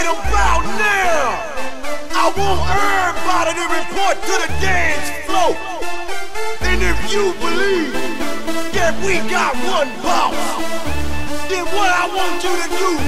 right about now, I want everybody to report to the dance floor. And if you believe that we got one boss, then what I want you to do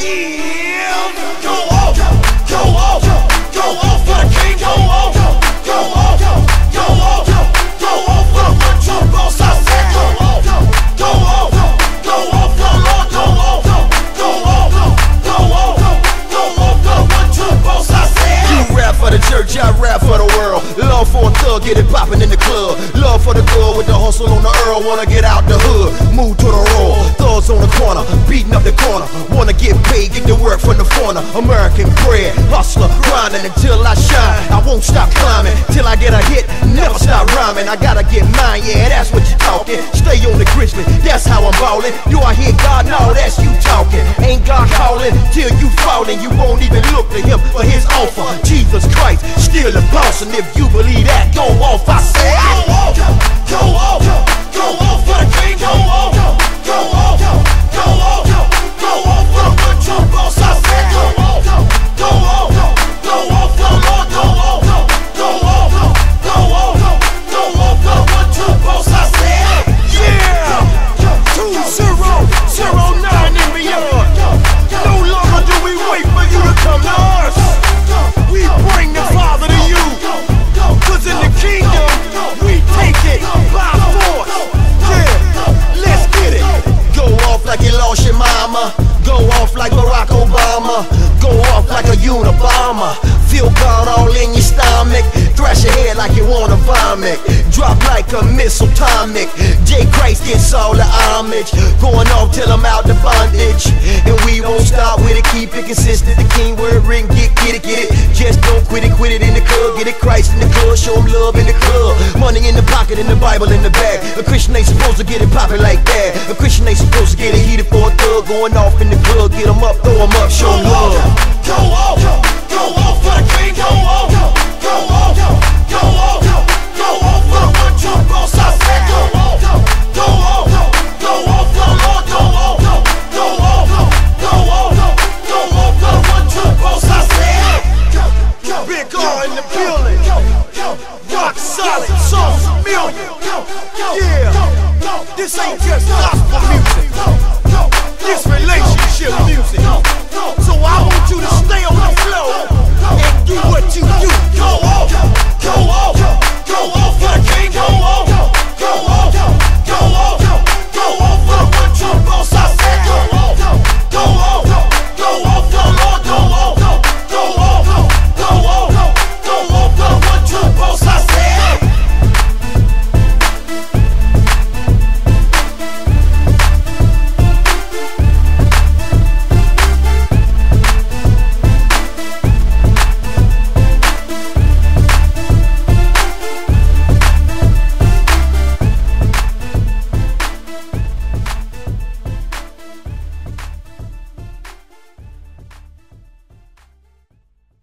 is go off, go off, go off for the king, go off, go off, go off, go off for the 1, 2 boss. I said go off, go off, go off for the Lord, go off, go off, go off, go off for the 1, 2 boss. I said you rap for the church, I rap for the world. Love for a thug, get it poppin' in the club. Love for the girl with the hustle on the earl. Wanna get out the hood, move to the roar. Thugs on the corner, beating up the corner. Wanna get paid, get to work from the corner. American bread, hustler, grinding until I shine. I won't stop climbing till I get a hit, never stop rhyming. I gotta get mine, yeah, that's what you talking. Stay on the Grizzly, that's how I'm ballin'. Do I hear God? No, that's you talking. Ain't God calling till you fallin'. You won't even look to him for his offer. Jesus Christ, still the boss, and if you believe that, go off. I say go off, go off, go off for the king, go off, go off, go off, go off for the 1, 2 boss. I said go off, go off, go off for the Lord, go off, go off, go off, go off for the 1, 2 boss. I said yeah, 2009 and beyond. No longer do we wait for you to come to us. We bring the Father to you. Cause in the kingdom, we take it by force. Yeah, let's get it. Go off like you lost your mama. Go off like Barack Obama. Go off like a Unabomber. Feel God all in your stomach. Thrash your head like you wanna vomit. Drop like a missile atomic. J. Christ gets all the homage. Going off till I'm out the bondage. And we won't stop with it, keep it consistent. The king word ring, get it, get it. Just don't quit it in the club. Get it Christ in the club, show him love in the club. Money in the pocket and the Bible in the bag. A Christian ain't supposed to get it poppin' like that. A Christian ain't supposed to get it heated for a thug. Going off in the club, get him up, throw him up, show him love. Go off, go off for the king, go off, go off, go off, go off for the 1, 2 boss. I said go off, go off, go off for the Lord, go off, go off, go off, go off for the 1, 2 boss. I said Big R in the building, rock solid, sauce million. Yeah, this ain't just